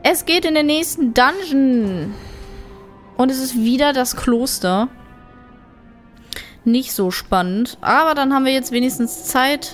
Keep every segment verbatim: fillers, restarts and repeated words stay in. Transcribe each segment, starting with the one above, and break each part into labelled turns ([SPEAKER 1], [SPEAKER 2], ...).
[SPEAKER 1] Es geht in den nächsten Dungeon. Und es ist wieder das Kloster. Nicht so spannend. Aber dann haben wir jetzt wenigstens Zeit,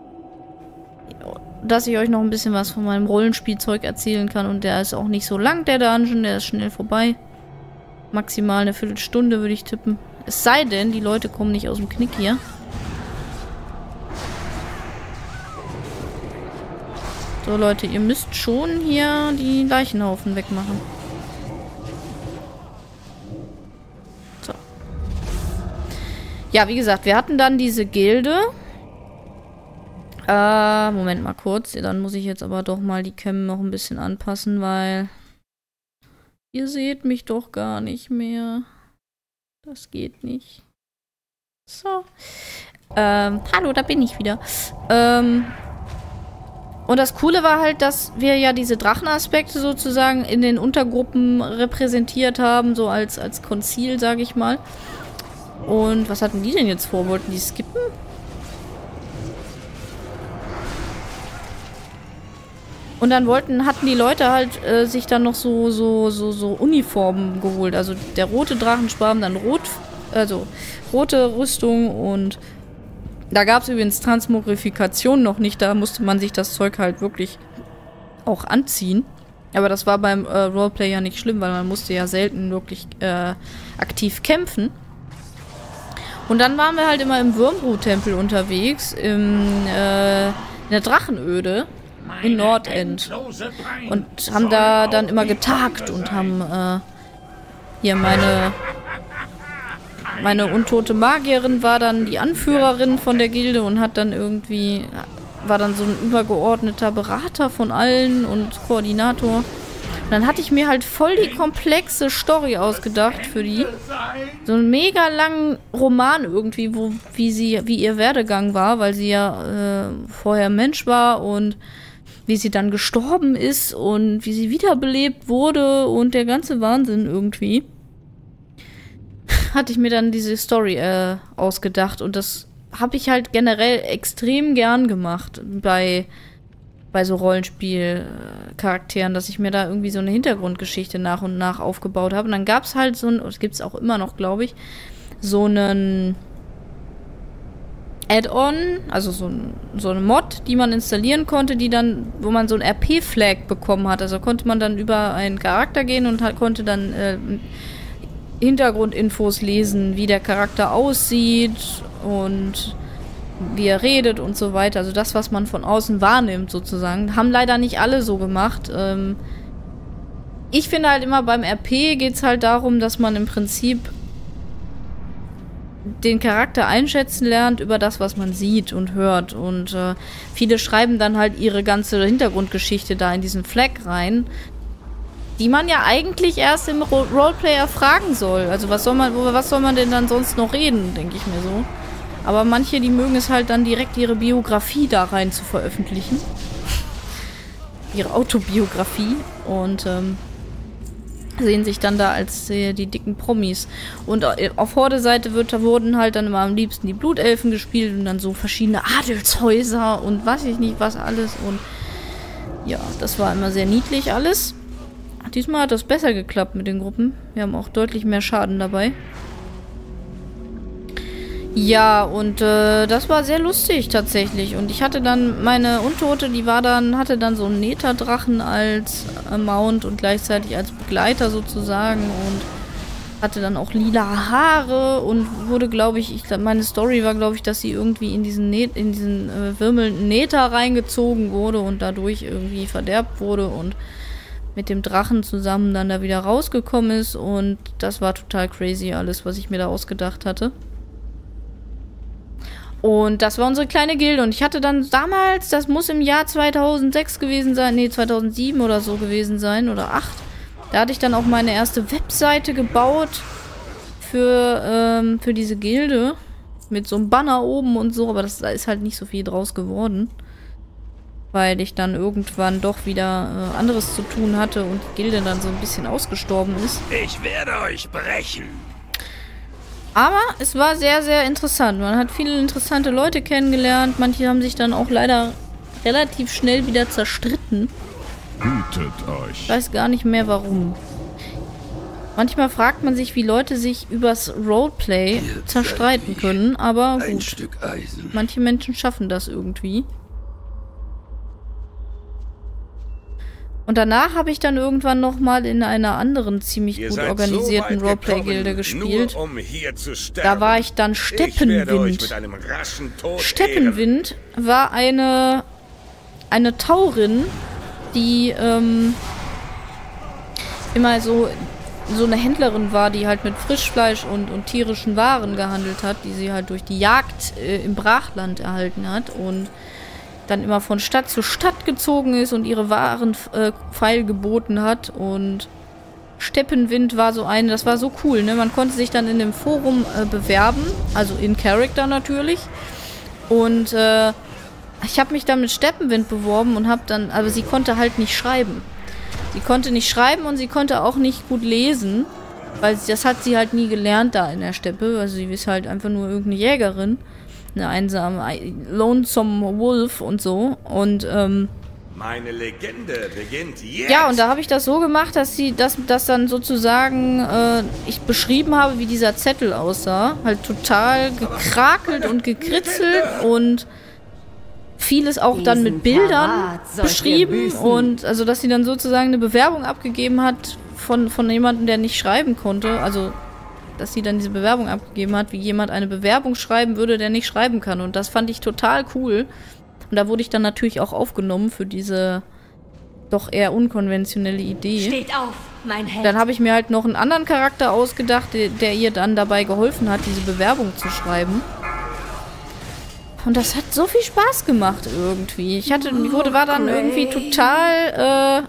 [SPEAKER 1] dass ich euch noch ein bisschen was von meinem Rollenspielzeug erzählen kann. Und der ist auch nicht so lang, der Dungeon. Der ist schnell vorbei. Maximal eine Viertelstunde würde ich tippen. Es sei denn, die Leute kommen nicht aus dem Knick hier. So, Leute, ihr müsst schon hier die Leichenhaufen wegmachen. So. Ja, wie gesagt, wir hatten dann diese Gilde. Äh, Moment mal kurz. Dann muss ich jetzt aber doch mal die Cam noch ein bisschen anpassen, weil ihr seht mich doch gar nicht mehr. Das geht nicht. So. Ähm, hallo, da bin ich wieder. Ähm... Und das Coole war halt, dass wir ja diese Drachenaspekte sozusagen in den Untergruppen repräsentiert haben, so als, als Konzil, sage ich mal. Und was hatten die denn jetzt vor? Wollten die skippen? Und dann wollten, hatten die Leute halt äh, sich dann noch so, so, so, so Uniformen geholt. Also der rote Drachensparm, dann rot, also rote Rüstung und da gab es übrigens Transmogrifikation noch nicht, da musste man sich das Zeug halt wirklich auch anziehen. Aber das war beim äh, Roleplay ja nicht schlimm, weil man musste ja selten wirklich äh, aktiv kämpfen. Und dann waren wir halt immer im Wyrmbrut-Tempel unterwegs, im, äh, in der Drachenöde in Nordend. Und haben da dann immer getagt und haben äh, hier meine... Meine untote Magierin war dann die Anführerin von der Gilde und hat dann irgendwie, war dann so ein übergeordneter Berater von allen und Koordinator. Und dann hatte ich mir halt voll die komplexe Story ausgedacht für die. So einen mega langen Roman irgendwie, wo, wie sie, wie ihr Werdegang war, weil sie ja äh, vorher Mensch war und wie sie dann gestorben ist und wie sie wiederbelebt wurde und der ganze Wahnsinn irgendwie. Hatte ich mir dann diese Story äh, ausgedacht und das habe ich halt generell extrem gern gemacht bei, bei so Rollenspielcharakteren, dass ich mir da irgendwie so eine Hintergrundgeschichte nach und nach aufgebaut habe. Und dann gab es halt so ein, das gibt es auch immer noch, glaube ich, so einen Add-on, also so, ein, so eine Mod, die man installieren konnte, die dann, wo man so ein R P-Flag bekommen hat. Also konnte man dann über einen Charakter gehen und halt, konnte dann äh, Hintergrundinfos lesen, wie der Charakter aussieht und wie er redet und so weiter. Also das, was man von außen wahrnimmt sozusagen. Haben leider nicht alle so gemacht. Ähm ich finde halt immer, beim R P geht es halt darum, dass man im Prinzip den Charakter einschätzen lernt über das, was man sieht und hört. Und äh, viele schreiben dann halt ihre ganze Hintergrundgeschichte da in diesen Flag rein, die man ja eigentlich erst im Ro Roleplay erfragen soll. Also was soll man, was soll man denn dann sonst noch reden, denke ich mir so. Aber manche, die mögen es halt dann direkt ihre Biografie da rein zu veröffentlichen. Ihre Autobiografie. Und ähm, sehen sich dann da als äh, die dicken Promis. Und äh, auf Horde-Seite wird, da wurden halt dann immer am liebsten die Blutelfen gespielt und dann so verschiedene Adelshäuser und weiß ich nicht was alles. Und ja, das war immer sehr niedlich alles. Diesmal hat das besser geklappt mit den Gruppen. Wir haben auch deutlich mehr Schaden dabei. Ja, und äh, das war sehr lustig tatsächlich. Und ich hatte dann meine Untote, die war dann, hatte dann so einen Netherdrachen als äh, Mount und gleichzeitig als Begleiter sozusagen und hatte dann auch lila Haare und wurde, glaube ich, ich meine Story war, glaube ich, dass sie irgendwie in diesen, Net, in diesen äh, wirbelnden Nether reingezogen wurde und dadurch irgendwie verderbt wurde und mit dem Drachen zusammen dann da wieder rausgekommen ist und das war total crazy alles, was ich mir da ausgedacht hatte. Und das war unsere kleine Gilde und ich hatte dann damals, das muss im Jahr zweitausendsechs gewesen sein, nee, zweitausendsieben oder so gewesen sein oder acht. Da hatte ich dann auch meine erste Webseite gebaut für, ähm, für diese Gilde mit so einem Banner oben und so, aber das, da ist halt nicht so viel draus geworden. Weil ich dann irgendwann doch wieder äh, anderes zu tun hatte und die Gilde dann so ein bisschen ausgestorben ist.
[SPEAKER 2] Ich werde euch brechen.
[SPEAKER 1] Aber es war sehr, sehr interessant. Man hat viele interessante Leute kennengelernt. Manche haben sich dann auch leider relativ schnell wieder zerstritten.
[SPEAKER 2] Hütet euch.
[SPEAKER 1] Ich weiß gar nicht mehr warum. Manchmal fragt man sich, wie Leute sich übers Roleplay zerstreiten können, aber
[SPEAKER 2] Ein
[SPEAKER 1] gut.
[SPEAKER 2] Stück Eisen.
[SPEAKER 1] Manche Menschen schaffen das irgendwie. Und danach habe ich dann irgendwann nochmal in einer anderen ziemlich
[SPEAKER 2] Ihr
[SPEAKER 1] gut
[SPEAKER 2] seid
[SPEAKER 1] organisierten
[SPEAKER 2] so weit
[SPEAKER 1] Roleplay-Gilde
[SPEAKER 2] gekommen,
[SPEAKER 1] gespielt.
[SPEAKER 2] nur um hier zu sterben.
[SPEAKER 1] Da war ich dann
[SPEAKER 2] Ich werde euch
[SPEAKER 1] Steppenwind.
[SPEAKER 2] mit einem raschen Tod
[SPEAKER 1] Steppenwind war eine, eine Taurin, die ähm, immer so, so eine Händlerin war, die halt mit Frischfleisch und, und tierischen Waren gehandelt hat, die sie halt durch die Jagd äh, im Brachland erhalten hat und dann immer von Stadt zu Stadt gezogen ist und ihre Waren äh, feil geboten hat. Und Steppenwind war so eine, das war so cool, ne? Man konnte sich dann in dem Forum äh, bewerben, also in Character natürlich. Und äh, ich habe mich dann mit Steppenwind beworben und habe dann, aber sie konnte halt nicht schreiben. Sie konnte nicht schreiben und sie konnte auch nicht gut lesen, weil sie, das hat sie halt nie gelernt da in der Steppe. Also sie ist halt einfach nur irgendeine Jägerin. Eine einsame, lonesome Wolf und so. Und, ähm...
[SPEAKER 2] Meine Legende beginnt jetzt.
[SPEAKER 1] Ja, und da habe ich das so gemacht, dass sie, dass, dass dann sozusagen äh, ich beschrieben habe, wie dieser Zettel aussah. Halt total gekrakelt und gekritzelt und vieles auch dann mit Bildern beschrieben. Und also, dass sie dann sozusagen eine Bewerbung abgegeben hat von, von jemandem, der nicht schreiben konnte. Also dass sie dann diese Bewerbung abgegeben hat, wie jemand eine Bewerbung schreiben würde, der nicht schreiben kann. Und das fand ich total cool. Und da wurde ich dann natürlich auch aufgenommen für diese doch eher unkonventionelle Idee.
[SPEAKER 3] Steht auf, mein Held.
[SPEAKER 1] Dann habe ich mir halt noch einen anderen Charakter ausgedacht, der, der ihr dann dabei geholfen hat, diese Bewerbung zu schreiben. Und das hat so viel Spaß gemacht irgendwie. Ich hatte, ich wurde, war dann irgendwie total... Äh,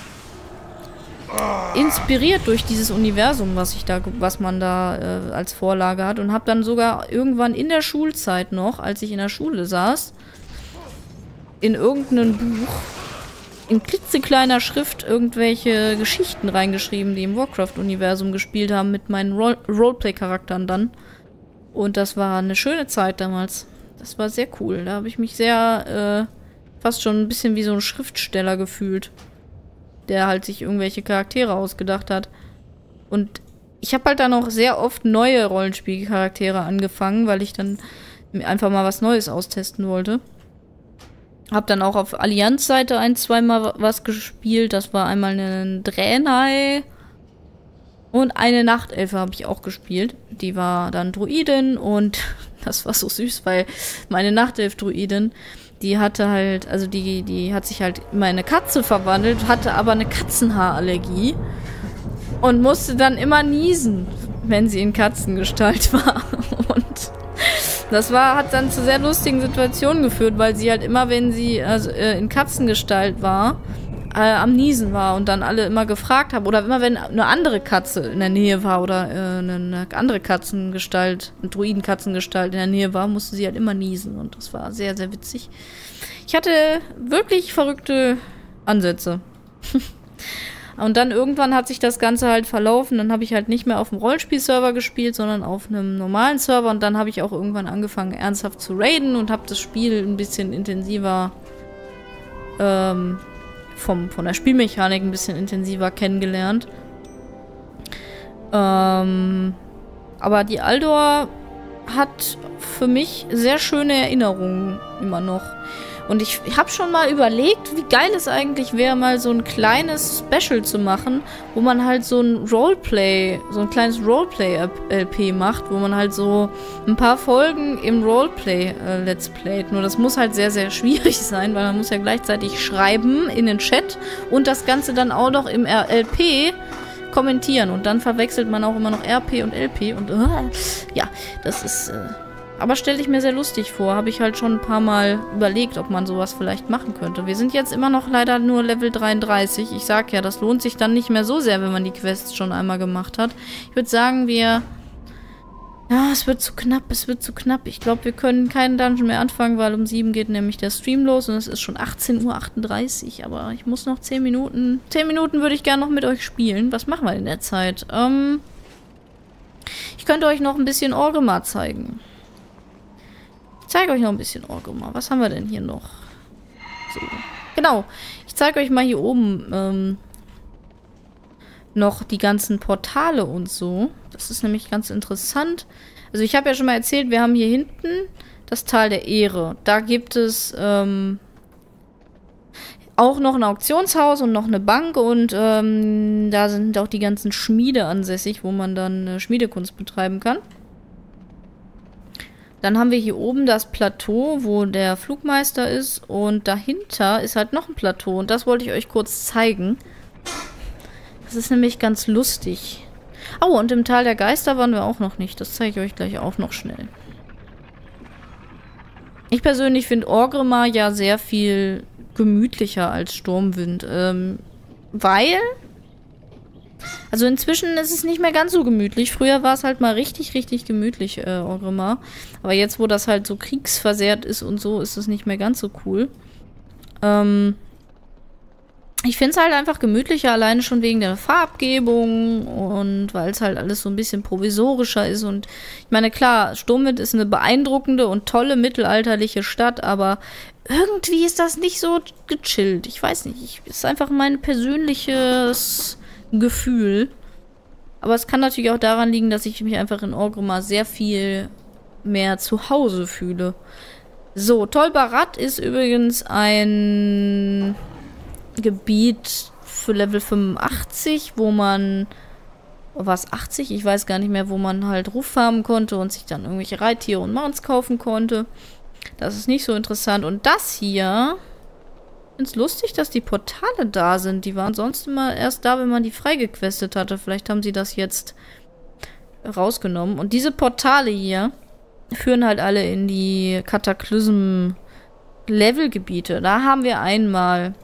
[SPEAKER 1] inspiriert durch dieses Universum, was ich da, was man da äh, als Vorlage hat und habe dann sogar irgendwann in der Schulzeit noch, als ich in der Schule saß, in irgendeinem Buch in klitzekleiner Schrift irgendwelche Geschichten reingeschrieben, die im Warcraft-Universum gespielt haben mit meinen Role Roleplay-Charakteren dann. Und das war eine schöne Zeit damals. Das war sehr cool. Da habe ich mich sehr äh, fast schon ein bisschen wie so ein Schriftsteller gefühlt, der halt sich irgendwelche Charaktere ausgedacht hat. Und ich habe halt dann auch sehr oft neue Rollenspielcharaktere angefangen, weil ich dann einfach mal was Neues austesten wollte. Hab dann auch auf Allianz-Seite ein, zweimal was gespielt. Das war einmal eine Draenei und eine Nachtelfe habe ich auch gespielt. Die war dann Druidin und das war so süß, weil meine Nachtelf-Druidin, die hatte halt, also die, die hat sich halt in eine Katze verwandelt, hatte aber eine Katzenhaarallergie und musste dann immer niesen, wenn sie in Katzengestalt war. Und das war, hat dann zu sehr lustigen Situationen geführt, weil sie halt immer, wenn sie also, äh, in Katzengestalt war, äh, am Niesen war und dann alle immer gefragt haben, oder immer wenn eine andere Katze in der Nähe war oder äh, eine andere Katzengestalt, eine Druidenkatzengestalt in der Nähe war, musste sie halt immer niesen und das war sehr, sehr witzig. Ich hatte wirklich verrückte Ansätze. Und dann irgendwann hat sich das Ganze halt verlaufen. Dann habe ich halt nicht mehr auf dem Rollenspielserver gespielt, sondern auf einem normalen Server. Und dann habe ich auch irgendwann angefangen, ernsthaft zu raiden und habe das Spiel ein bisschen intensiver, ähm, vom, von der Spielmechanik ein bisschen intensiver kennengelernt. Ähm, aber die Aldor hat für mich sehr schöne Erinnerungen immer noch. Und ich habe schon mal überlegt, wie geil es eigentlich wäre, mal so ein kleines Special zu machen, wo man halt so ein Roleplay, so ein kleines Roleplay-L P macht, wo man halt so ein paar Folgen im Roleplay äh, Let's Playt. Nur das muss halt sehr, sehr schwierig sein, weil man muss ja gleichzeitig schreiben in den Chat und das Ganze dann auch noch im L P kommentieren. Und dann verwechselt man auch immer noch R P und L P und uh, ja, das ist... Äh, aber stelle ich mir sehr lustig vor. Habe ich halt schon ein paar Mal überlegt, ob man sowas vielleicht machen könnte. Wir sind jetzt immer noch leider nur Level dreiunddreißig. Ich sag ja, das lohnt sich dann nicht mehr so sehr, wenn man die Quests schon einmal gemacht hat. Ich würde sagen, wir... Ja, es wird zu knapp, es wird zu knapp. Ich glaube, wir können keinen Dungeon mehr anfangen, weil um sieben geht nämlich der Stream los und es ist schon achtzehn Uhr achtunddreißig. Aber ich muss noch zehn Minuten... zehn Minuten würde ich gerne noch mit euch spielen. Was machen wir in der Zeit? Ähm... Ich könnte euch noch ein bisschen Orgrimmar zeigen. Ich zeige euch noch ein bisschen Orgrimmar. Was haben wir denn hier noch? So. genau. Ich zeige euch mal hier oben ähm, noch die ganzen Portale und so. Das ist nämlich ganz interessant. Also ich habe ja schon mal erzählt, wir haben hier hinten das Tal der Ehre. Da gibt es ähm, auch noch ein Auktionshaus und noch eine Bank und ähm, da sind auch die ganzen Schmiede ansässig, wo man dann äh, Schmiedekunst betreiben kann. Dann haben wir hier oben das Plateau, wo der Flugmeister ist und dahinter ist halt noch ein Plateau und das wollte ich euch kurz zeigen. Das ist nämlich ganz lustig. Oh, und im Tal der Geister waren wir auch noch nicht. Das zeige ich euch gleich auch noch schnell. Ich persönlich finde Orgrimmar ja sehr viel gemütlicher als Sturmwind. Ähm, weil... Also inzwischen ist es nicht mehr ganz so gemütlich. Früher war es halt mal richtig, richtig gemütlich, äh, Orgrimmar. Aber jetzt, wo das halt so kriegsversehrt ist und so, ist es nicht mehr ganz so cool. Ähm... Ich finde es halt einfach gemütlicher, alleine schon wegen der Farbgebung und weil es halt alles so ein bisschen provisorischer ist. Und ich meine, klar, Sturmwind ist eine beeindruckende und tolle mittelalterliche Stadt, aber irgendwie ist das nicht so gechillt. Ich weiß nicht, ich, ist einfach mein persönliches Gefühl. Aber es kann natürlich auch daran liegen, dass ich mich einfach in Orgrimmar sehr viel mehr zu Hause fühle. So, Tol Barad ist übrigens ein Gebiet für Level fünfundachtzig, wo man, was, achtzig? Ich weiß gar nicht mehr, wo man halt Ruf farmen konnte und sich dann irgendwelche Reittiere und Mounts kaufen konnte. Das ist nicht so interessant. Und das hier, ich finde es lustig, dass die Portale da sind. Die waren sonst immer erst da, wenn man die freigequestet hatte. Vielleicht haben sie das jetzt rausgenommen. Und diese Portale hier führen halt alle in die Kataklysm-Levelgebiete. Da haben wir einmal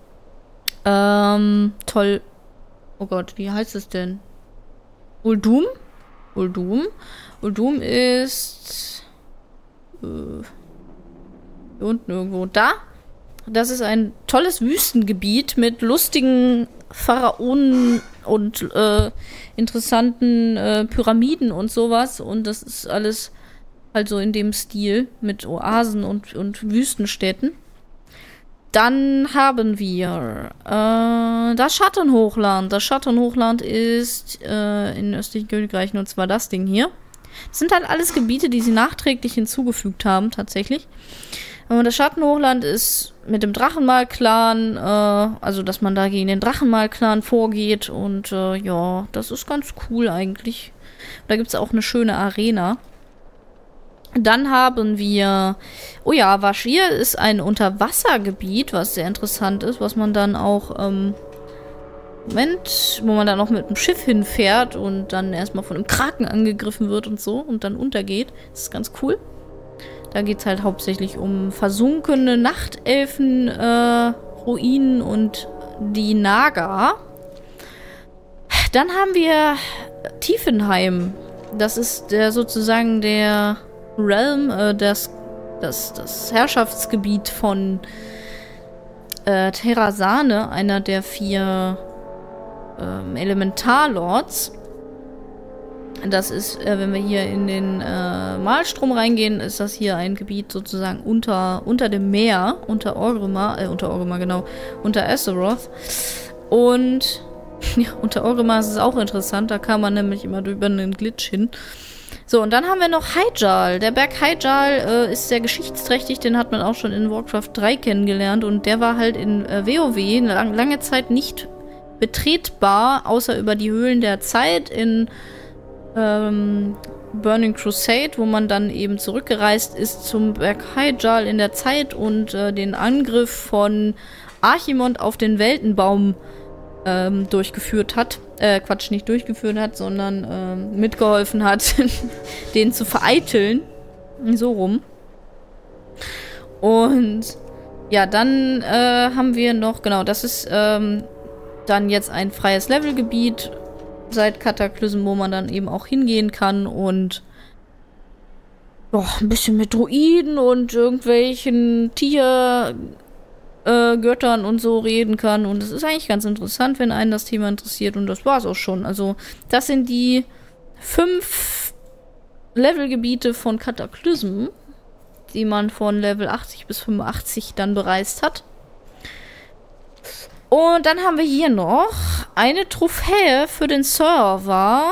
[SPEAKER 1] Ähm, toll. Oh Gott, wie heißt es denn? Uldum? Uldum. Uldum ist äh, hier unten irgendwo. Da. Das ist ein tolles Wüstengebiet mit lustigen Pharaonen und äh, interessanten äh, Pyramiden und sowas. Und das ist alles halt so in dem Stil mit Oasen und, und Wüstenstädten. Dann haben wir äh, das Schattenhochland. Das Schattenhochland ist äh, in östlichen Königreichen und zwar das Ding hier. Das sind halt alles Gebiete, die sie nachträglich hinzugefügt haben, tatsächlich. Und das Schattenhochland ist mit dem Drachenmal-Clan, äh, also dass man da gegen den Drachenmal-Clan vorgeht und äh, ja, das ist ganz cool eigentlich. Da gibt es auch eine schöne Arena. Dann haben wir, oh ja, Vashj'ir ist ein Unterwassergebiet, was sehr interessant ist, was man dann auch, ähm, Moment, wo man dann auch mit dem Schiff hinfährt und dann erstmal von einem Kraken angegriffen wird und so und dann untergeht. Das ist ganz cool. Da geht es halt hauptsächlich um versunkene Nachtelfen, äh, Ruinen und die Naga. Dann haben wir Tiefenheim. Das ist der sozusagen der Realm, äh, das, das, das Herrschaftsgebiet von äh, Terrasane, einer der vier ähm, Elementarlords. Das ist, äh, wenn wir hier in den äh, Malstrom reingehen, ist das hier ein Gebiet sozusagen unter, unter dem Meer, unter Orgrimmar, äh, unter Orgrimmar, genau, unter Azeroth. Und ja, unter Orgrimmar ist es auch interessant, da kam man nämlich immer über einen Glitch hin. So, und dann haben wir noch Hyjal. Der Berg Hyjal äh, ist sehr geschichtsträchtig, den hat man auch schon in Warcraft drei kennengelernt und der war halt in äh, WoW lang, lange Zeit nicht betretbar, außer über die Höhlen der Zeit in ähm, Burning Crusade, wo man dann eben zurückgereist ist zum Berg Hyjal in der Zeit und äh, den Angriff von Archimonde auf den Weltenbaum ähm, durchgeführt hat. Äh, Quatsch, nicht durchgeführt hat, sondern ähm, mitgeholfen hat, den zu vereiteln. So rum. Und ja, dann äh, haben wir noch, genau, das ist ähm, dann jetzt ein freies Levelgebiet seit Kataklysm, wo man dann eben auch hingehen kann und oh, ein bisschen mit Druiden und irgendwelchen Tiergöttern äh, und so reden kann. Und es ist eigentlich ganz interessant, wenn einen das Thema interessiert. Und das war es auch schon. Also das sind die fünf Levelgebiete von Kataklysm, die man von Level achtzig bis fünfundachtzig dann bereist hat. Und dann haben wir hier noch eine Trophäe für den Server,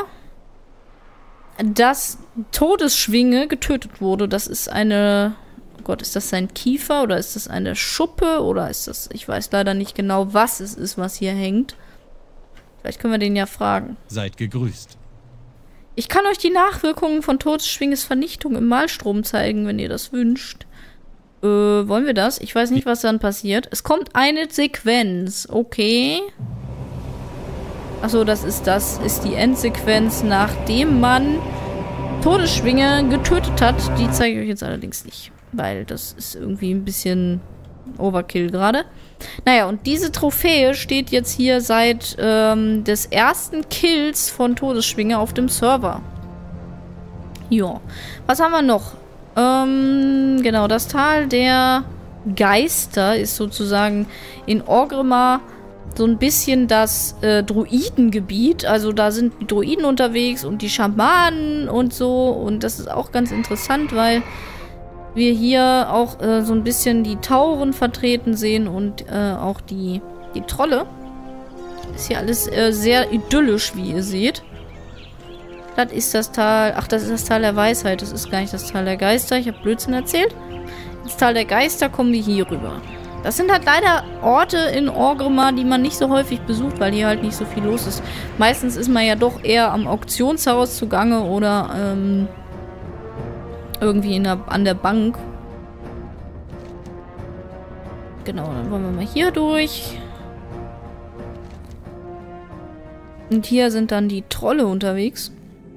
[SPEAKER 1] dass Todesschwinge getötet wurde. Das ist eine... Oh Gott, ist das sein Kiefer oder ist das eine Schuppe oder ist das... Ich weiß leider nicht genau, was es ist, was hier hängt. Vielleicht können wir den ja fragen.
[SPEAKER 3] Seid gegrüßt.
[SPEAKER 1] Ich kann euch die Nachwirkungen von Todesschwinges Vernichtung im Malstrom zeigen, wenn ihr das wünscht. Äh, wollen wir das? Ich weiß nicht, was dann passiert. Es kommt eine Sequenz. Okay. Achso, das ist das. Ist die Endsequenz, nachdem man Todesschwinge getötet hat. Die zeige ich euch jetzt allerdings nicht. Weil das ist irgendwie ein bisschen Overkill gerade. Naja, und diese Trophäe steht jetzt hier seit ähm, des ersten Kills von Todesschwinge auf dem Server. Ja. Was haben wir noch? Ähm, genau, das Tal der Geister ist sozusagen in Orgrimmar so ein bisschen das äh, Druidengebiet. Also da sind die Druiden unterwegs und die Schamanen und so. Und das ist auch ganz interessant, weil wir hier auch äh, so ein bisschen die Tauren vertreten sehen und äh, auch die, die Trolle. Ist hier alles äh, sehr idyllisch, wie ihr seht. Das ist das Tal... Ach, das ist das Tal der Weisheit. Das ist gar nicht das Tal der Geister. Ich habe Blödsinn erzählt. Ins Tal der Geister kommen wir hier rüber. Das sind halt leider Orte in Orgrimmar, die man nicht so häufig besucht, weil hier halt nicht so viel los ist. Meistens ist man ja doch eher am Auktionshaus zugange oder... Ähm, irgendwie in der, an der Bank. Genau, dann wollen wir mal hier durch. Und hier sind dann die Trolle unterwegs.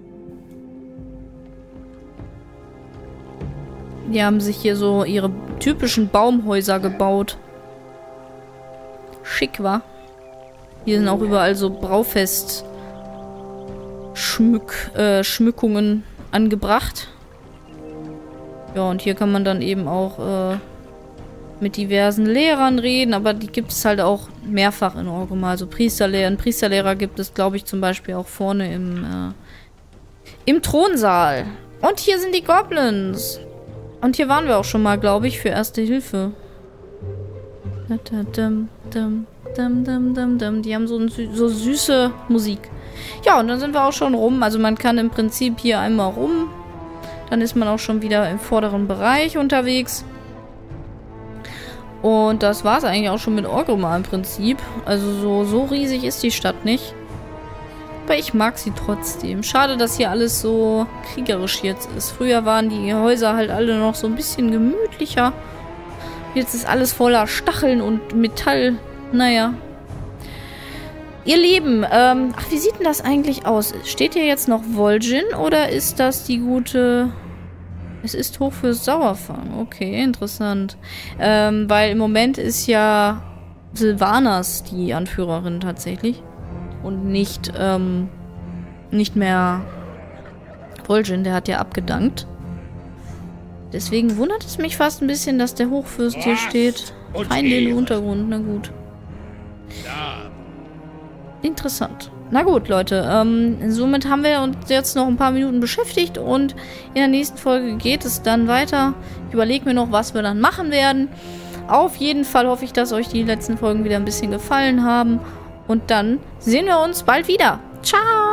[SPEAKER 1] Die haben sich hier so ihre typischen Baumhäuser gebaut. Schick, wa? Hier sind auch überall so Braufest Schmück, äh, Schmückungen angebracht. Ja, und hier kann man dann eben auch äh, mit diversen Lehrern reden, aber die gibt es halt auch mehrfach in Orgrimmar. Also Priesterlehrer, einen Priesterlehrer gibt es, glaube ich, zum Beispiel auch vorne im, äh, im Thronsaal. Und hier sind die Goblins. Und hier waren wir auch schon mal, glaube ich, für Erste Hilfe. Die haben so, ein, so süße Musik. Ja, und dann sind wir auch schon rum. Also man kann im Prinzip hier einmal rum. Dann ist man auch schon wieder im vorderen Bereich unterwegs. Und das war es eigentlich auch schon mit Orgrimmar im Prinzip. Also so, so riesig ist die Stadt nicht. Aber ich mag sie trotzdem. Schade, dass hier alles so kriegerisch jetzt ist. Früher waren die Häuser halt alle noch so ein bisschen gemütlicher. Jetzt ist alles voller Stacheln und Metall. Naja. Ihr Lieben, ähm, ach, wie sieht denn das eigentlich aus? Steht hier jetzt noch Vol'jin oder ist das die gute... Es ist Hochfürst Sauerfang. Okay, interessant. Ähm, weil im Moment ist ja Sylvanas die Anführerin tatsächlich. Und nicht, ähm, nicht mehr Vol'jin, der hat ja abgedankt. Deswegen wundert es mich fast ein bisschen, dass der Hochfürst hier steht. Feinde im Untergrund, na gut. Interessant. Na gut, Leute. Ähm, somit haben wir uns jetzt noch ein paar Minuten beschäftigt und in der nächsten Folge geht es dann weiter. Ich überlege mir noch, was wir dann machen werden. Auf jeden Fall hoffe ich, dass euch die letzten Folgen wieder ein bisschen gefallen haben. Und dann sehen wir uns bald wieder. Ciao!